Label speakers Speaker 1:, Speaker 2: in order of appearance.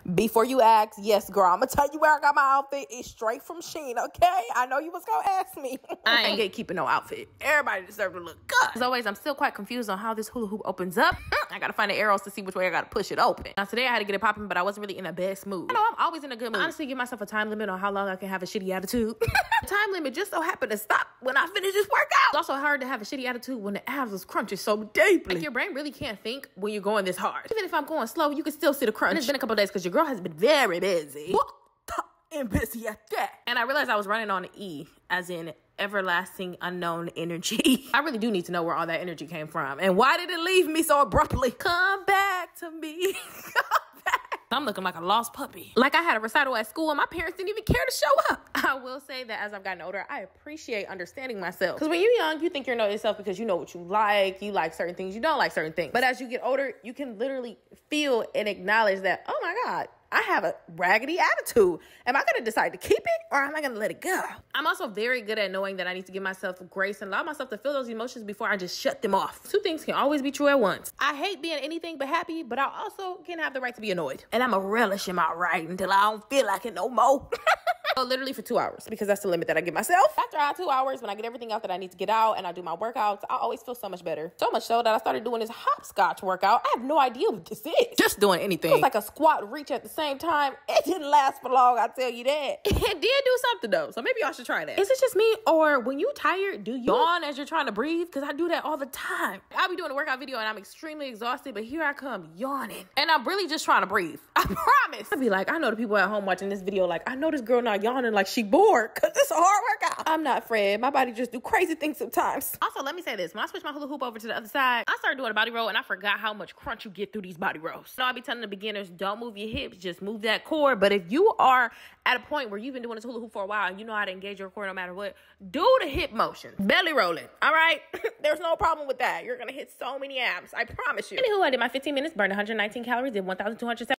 Speaker 1: Before you ask, yes, girl, I'm gonna tell you where I got my outfit. It's straight from Shein, okay? I know you was gonna ask me. I ain't gatekeeping no outfit. Everybody deserves to look good. As always, I'm still quite confused on how this hula hoop opens up. I gotta find the arrows to see which way I gotta push it open. Now, today I had to get it popping, but I wasn't really in the best mood. I know I'm always in a good mood. Honestly, give myself a time limit on how long I can have a shitty attitude. The time limit just so happened to stop when I finished this workout. It's also hard to have a shitty attitude when the abs was crunching so deeply. Like, your brain really can't think when you're going this hard. Even if I'm going slow, you can still see the crunch. And it's been a couple days because your girl has been very busy. And busy at that. And I realized I was running on an E, as in everlasting unknown energy. I really do need to know where all that energy came from. And why did it leave me so abruptly? Come back to me. Come back. I'm looking like a lost puppy. Like I had a recital at school and my parents didn't even care to show up. I will say that as I've gotten older, I appreciate understanding myself. Because when you're young, you think you know yourself because you know what you like certain things, you don't like certain things. But as you get older, you can literally feel and acknowledge that, oh my God, I have a raggedy attitude. Am I going to decide to keep it or am I going to let it go? I'm also very good at knowing that I need to give myself grace and allow myself to feel those emotions before I just shut them off. Two things can always be true at once. I hate being anything but happy, but I also can have the right to be annoyed. And I'm a relish in my right until I don't feel like it no more. So literally for 2 hours, because that's the limit that I give myself. After 2 hours, when I get everything out that I need to get out and I do my workouts, I always feel so much better. So much so that I started doing this hopscotch workout. I have no idea what this is. Just doing anything. It was like a squat reach at the same time. It didn't last for long, I tell you that. It did do something though, so maybe y'all should try that. Is it just me, or when you tired, do you yawn as you're trying to breathe? Because I do that all the time. I'll be doing a workout video and I'm extremely exhausted, but here I come yawning. And I'm really just trying to breathe. I promise. I'll be like, I know the people at home watching this video like, I know this girl not yawning like she bored, because it's a hard workout. I'm not Fred. My body just do crazy things sometimes. Also, let me say this. When I switched my hula hoop over to the other side, I started doing a body roll and I forgot how much crunch you get through these body rolls. So I'll be telling the beginners, don't move your hips, just move that core. But if you are at a point where you've been doing this hula hoop for a while and you know how to engage your core no matter what, do the hip motion. Belly rolling, all right? There's no problem with that. You're gonna hit so many abs, I promise you. Anywho, I did my 15 minutes, burned 119 calories, did 1,207